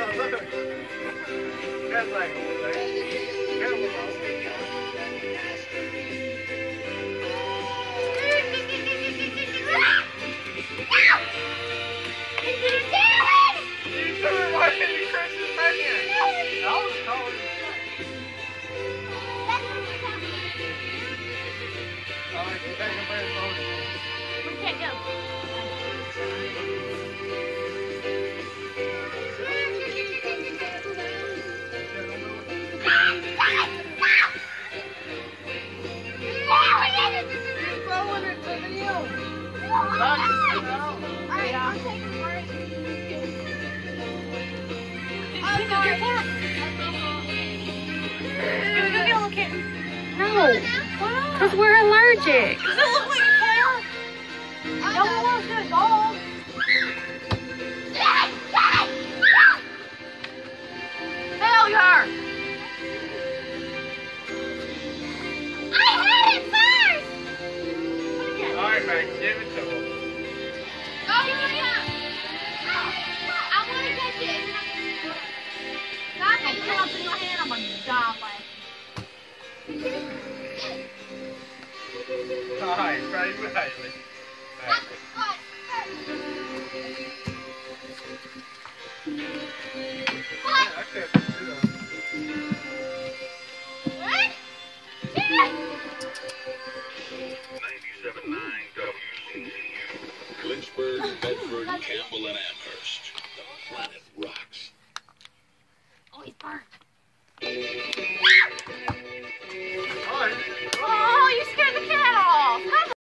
look. That's like a whole thing. No, because we're allergic. Does it look like a cow? No one wants to get a dog. Failure! I had it first! Alright, Max, give it to him. Oh, yeah. I want to catch it. God, I'm going up in your hand. I'm going to die. Alright, right, right.